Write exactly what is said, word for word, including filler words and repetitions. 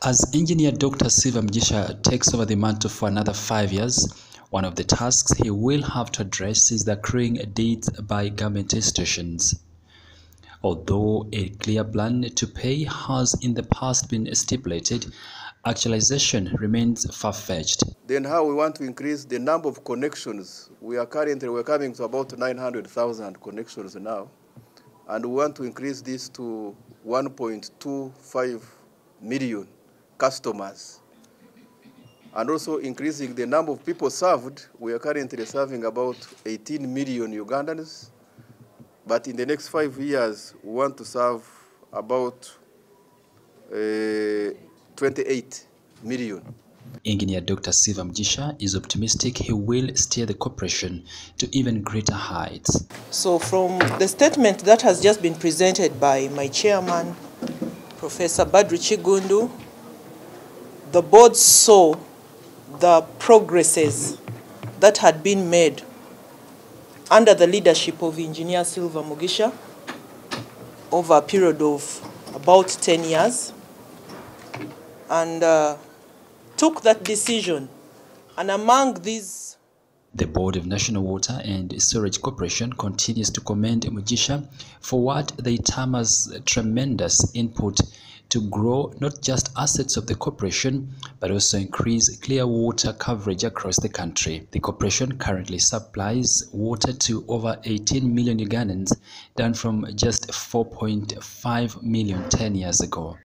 As Engineer Doctor Silver Mugisha takes over the mantle for another five years, one of the tasks he will have to address is the accruing debts by government institutions. Although a clear plan to pay has in the past been stipulated, actualization remains far-fetched. Then how we want to increase the number of connections. We are currently we're coming to about nine hundred thousand connections now, and we want to increase this to one point two five million customers. And also increasing the number of people served. We are currently serving about eighteen million Ugandans, but in the next five years, we want to serve about uh, twenty-eight million. Engineer Doctor Silver Mugisha is optimistic he will steer the corporation to even greater heights. So from the statement that has just been presented by my chairman, Professor Badru Chigundu, the board saw the progresses that had been made under the leadership of Engineer Silver Mugisha over a period of about ten years, and uh, took that decision. And among these, the Board of National Water and Sewerage Corporation continues to commend Mugisha for what they term as tremendous input to grow not just assets of the corporation, but also increase clear water coverage across the country. The corporation currently supplies water to over eighteen million Ugandans, down from just four point five million ten years ago.